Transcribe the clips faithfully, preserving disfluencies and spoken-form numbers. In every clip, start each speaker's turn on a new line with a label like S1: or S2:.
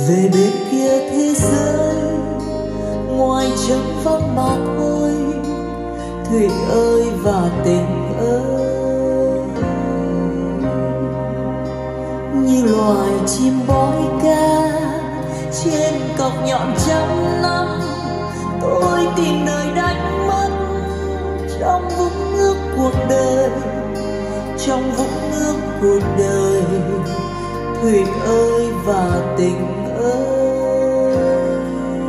S1: về bên kia thế giới, ngoài trống vắng mà thôi. Thủy ơi và tình ơi, như loài chim bói ca trên cọc nhọn trăm năm, tôi tìm đời đánh mất trong vũng nước cuộc đời, trong vũng nước cuộc đời. Thủy ơi và tình ơi,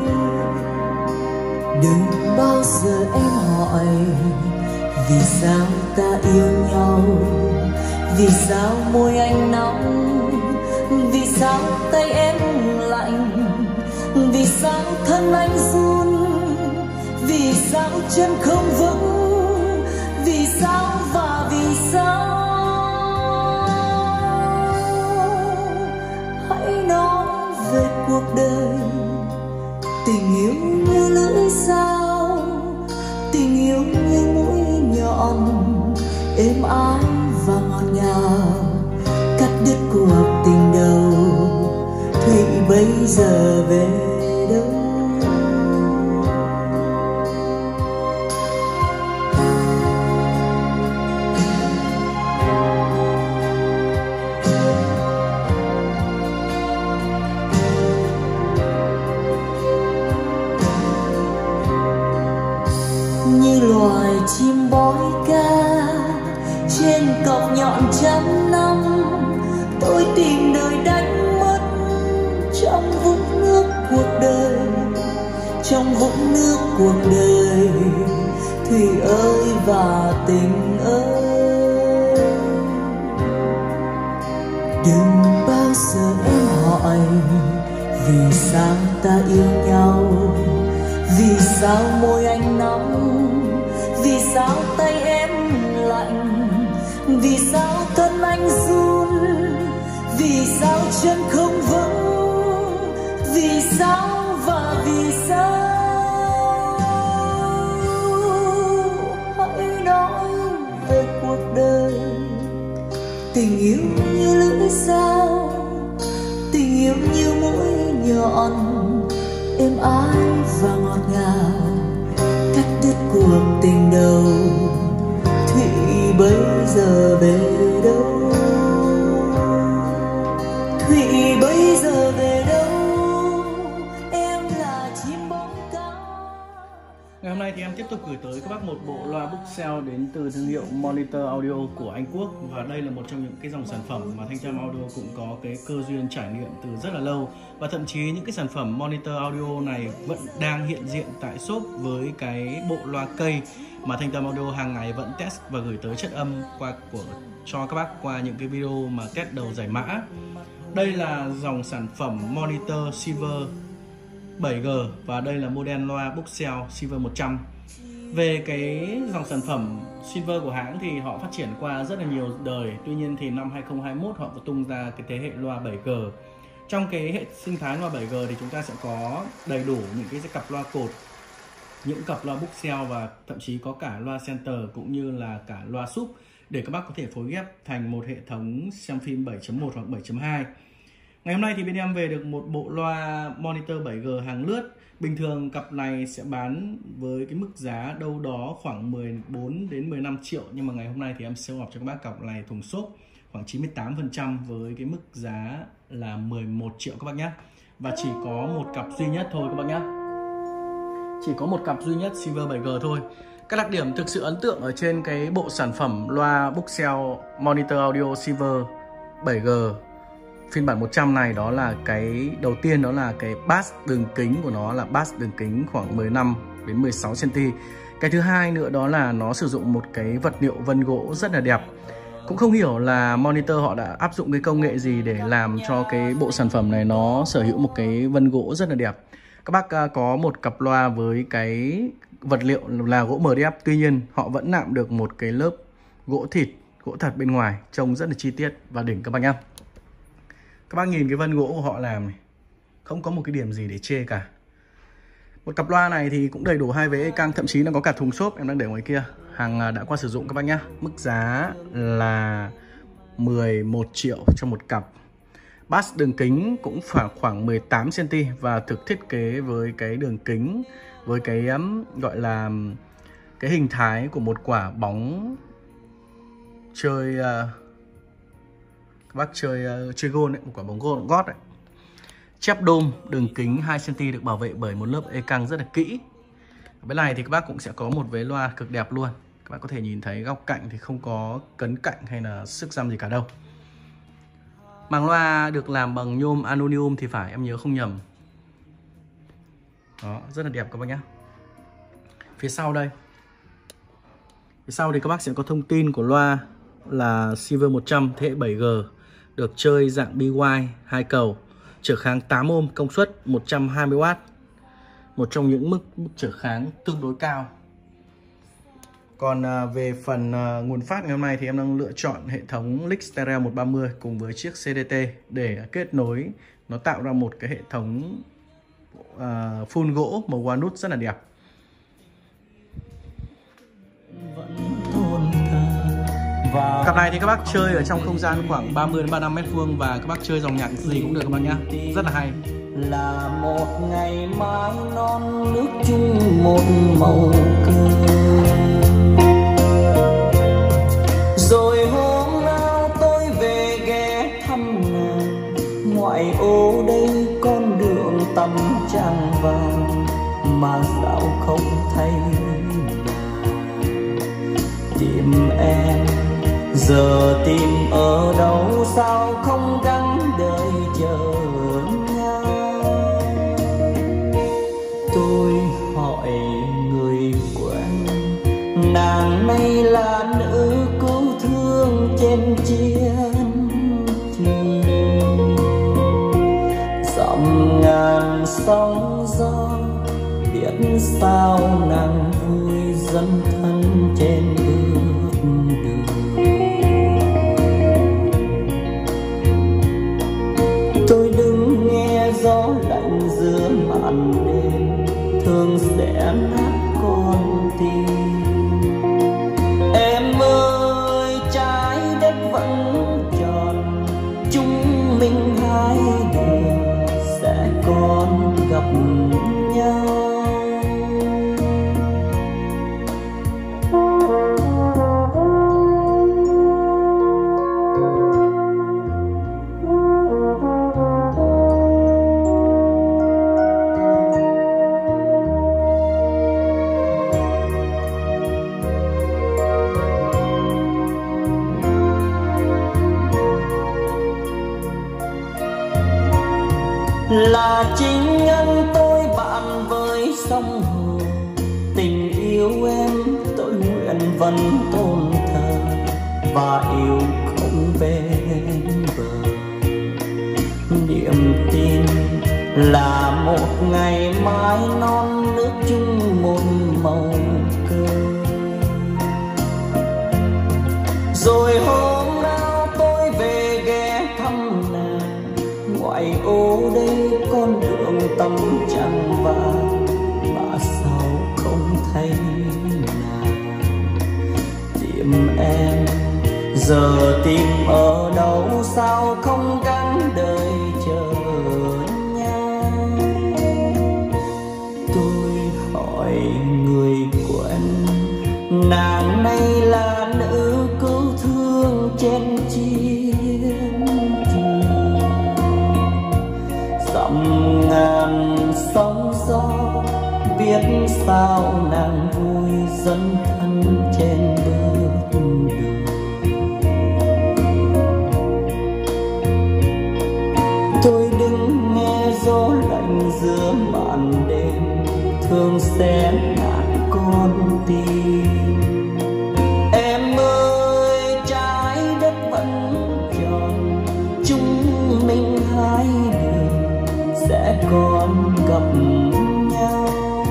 S1: đừng bao giờ em hỏi vì sao ta yêu nhau, vì sao môi anh nóng, vì sao tay em lạnh, vì sao thân anh run, vì sao chân không vững, vì sao và vì sao. Hãy nói về cuộc đời, tình yêu như lưỡi dao, tình yêu như mũi nhọn êm ái và ngọt ngào, cắt đứt cuộc tình đầu. Thủy bây giờ về đâu? Như loài chim bói ca trên cọc nhọn trăm năm, tôi tìm đời đánh mất trong vũng nước cuộc đời, trong vũng nước cuộc đời. Thủy ơi và tình ơi, đừng bao giờ em hỏi vì sao ta yêu nhau, vì sao môi anh nóng, vì sao tay em lạnh, vì sao thân anh run, vì sao chân không vững, vì sao và vì sao. Hãy nói về cuộc đời, tình yêu như lưỡi dao, tình yêu như mũi nhọn êm ái và ngọt ngào, cắt đứt cuộc tình đầu. Thủy bây giờ về đâu? Thủy bây giờ về đâu? Em là chim bóng cao.
S2: Ngày hôm nay thì em tiếp tục gửi tới các bác một bộ loa Bookshelf đến từ thương hiệu Monitor Audio của Anh Quốc. Và đây là một trong những cái dòng sản phẩm mà Thanh Trâm Audio cũng có cái cơ duyên trải nghiệm từ rất là lâu. Và thậm chí những cái sản phẩm Monitor Audio này vẫn đang hiện diện tại shop với cái bộ loa cây mà Thanh Trâm Audio hàng ngày vẫn test và gửi tới chất âm qua của cho các bác qua những cái video mà test đầu giải mã. Đây là dòng sản phẩm Monitor Silver bảy G và đây là model loa Bookshelf Silver một trăm. Về cái dòng sản phẩm Silver của hãng thì họ phát triển qua rất là nhiều đời. Tuy nhiên thì năm hai không hai mốt họ có tung ra cái thế hệ loa bảy G. Trong cái hệ sinh thái loa bảy G thì chúng ta sẽ có đầy đủ những cái cặp loa cột, những cặp loa Bookshelf và thậm chí có cả loa center cũng như là cả loa sub để các bác có thể phối ghép thành một hệ thống xem phim bảy chấm một hoặc bảy chấm hai. Ngày hôm nay thì bên em về được một bộ loa Monitor bảy G hàng lướt. Bình thường cặp này sẽ bán với cái mức giá đâu đó khoảng mười bốn đến mười lăm triệu, nhưng mà ngày hôm nay thì em sale off cho các bác cặp này thùng xốp khoảng chín mươi tám phần trăm với cái mức giá là mười một triệu các bác nhé. Và chỉ có một cặp duy nhất thôi các bác nhé. Chỉ có một cặp duy nhất Silver bảy G thôi. Các đặc điểm thực sự ấn tượng ở trên cái bộ sản phẩm loa Bookshelf Monitor Audio Silver bảy G phiên bản một trăm này, đó là cái đầu tiên, đó là cái bass đường kính của nó là bass đường kính khoảng mười lăm đến mười sáu xăng ti mét. Cái thứ hai nữa đó là nó sử dụng một cái vật liệu vân gỗ rất là đẹp. Cũng không hiểu là Monitor họ đã áp dụng cái công nghệ gì để làm cho cái bộ sản phẩm này nó sở hữu một cái vân gỗ rất là đẹp. Các bác có một cặp loa với cái vật liệu là gỗ em đê ép, tuy nhiên họ vẫn nạm được một cái lớp gỗ thịt, gỗ thật bên ngoài, trông rất là chi tiết và đỉnh các bác nhá. Các bác nhìn cái vân gỗ của họ làm này, không có một cái điểm gì để chê cả. Một cặp loa này thì cũng đầy đủ hai vế căng, thậm chí nó có cả thùng xốp em đang để ngoài kia, hàng đã qua sử dụng các bác nhá. Mức giá là mười một triệu cho một cặp. Bass đường kính cũng khoảng khoảng mười tám xăng ti mét và thực thiết kế với cái đường kính, với cái um, gọi là cái hình thái của một quả bóng chơi uh, các bác chơi uh, chơi gôn ấy, một quả bóng gôn gót ấy. Chép đôm đường kính hai xăng ti mét được bảo vệ bởi một lớp ê căng rất là kỹ. Ở bên này thì các bác cũng sẽ có một vế loa cực đẹp luôn. Các bác có thể nhìn thấy góc cạnh thì không có cấn cạnh hay là sức răm gì cả đâu. Màng loa được làm bằng nhôm aluminum thì phải, em nhớ không nhầm. Đó, rất là đẹp các bác nhé. Phía sau đây, phía sau thì các bác sẽ có thông tin của loa là Silver một trăm thế hệ bảy G, được chơi dạng B Y hai cầu, trở kháng tám ôm, công suất một trăm hai mươi oát. Một trong những mức, mức trở kháng tương đối cao. Còn à, về phần à, nguồn phát ngày hôm nay thì em đang lựa chọn hệ thống Lix Stereo một ba mươi cùng với chiếc xê đê tê để kết nối, nó tạo ra một cái hệ thống à, full gỗ màu walnut rất là đẹp. Cặp này thì các bác chơi ở trong không gian khoảng ba mươi đến ba mươi lăm mét vuông và các bác chơi dòng nhạc gì cũng được các bác nhá, rất là hay.
S1: Là một ngày mai non nước chung một màu cờ, rồi hôm nào tôi về ghé thăm nàng, ngoại ô đây con đường tăm trăng vàng mà sao không thấy nàng. Tìm em giờ tìm ở đâu, sao không gắng đợi chờ nhau. Tôi hỏi người quen, nàng nay là nữ cứu thương trên chiến trường. Dặm ngàn sóng gió, biết sao nàng vui dấn thân trên bước đường. Tôi đứng nghe gió lạnh giữa màn đêm, thường sẽ nát con tim. Em ơi trái đất vẫn tròn, chúng mình hai người sẽ còn gặp nhau. Là chính nhân tôi bạn với sông hồ, tình yêu em tôi nguyện vẫn tôn thờ và yêu không bên bờ. Niềm tin là một ngày mai non nước chung một màu cờ, rồi hôm nào tôi về ghé thăm nàng, ngoại ô đây con đường tăm trăng vàng mà sao không thấy nàng. Tìm em giờ tìm ở đâu, sao không gắng đợi chờ nhau. Tôi hỏi người quen, nàng nay là nữ cứu thương trên chiến trường. Dặm ngàn sóng gió, biết sao nàng vui dấn thân trên bước đường. Tôi đứng nghe gió lạnh giữa màn đêm, thường sẽ nát con tim. Em ơi trái đất vẫn tròn, chúng mình hai người sẽ còn gặp nhau.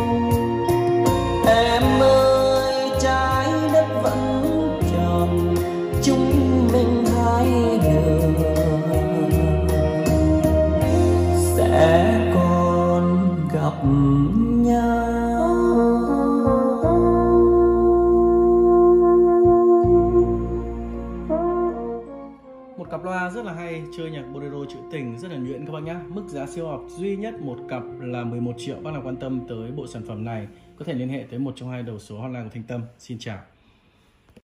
S1: Em ơi trái đất vẫn tròn, chúng mình hai người sẽ còn gặp nhau.
S2: Một cặp loa rất là là hay, chơi nhạc bolero trữ tình rất là nhuyễn các bác nhé. Mức giá siêu học duy nhất một cặp là mười một triệu. Bác nào quan tâm tới bộ sản phẩm này có thể liên hệ tới một trong hai đầu số hotline của Thanh Tâm. Xin chào.